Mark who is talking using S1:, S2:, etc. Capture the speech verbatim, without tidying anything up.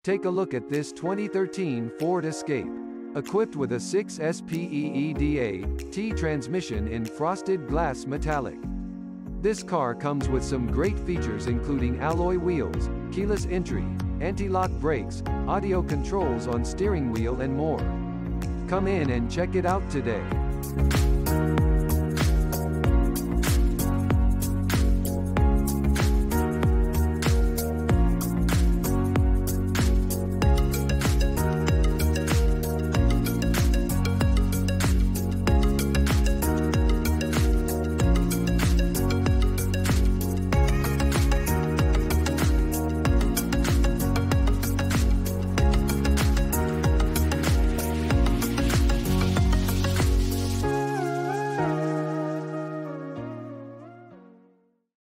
S1: Take a look at this twenty thirteen Ford Escape. Equipped with a six speed T transmission in frosted glass metallic. This car comes with some great features including alloy wheels, keyless entry, anti-lock brakes, audio controls on steering wheel and more. Come in and check it out today.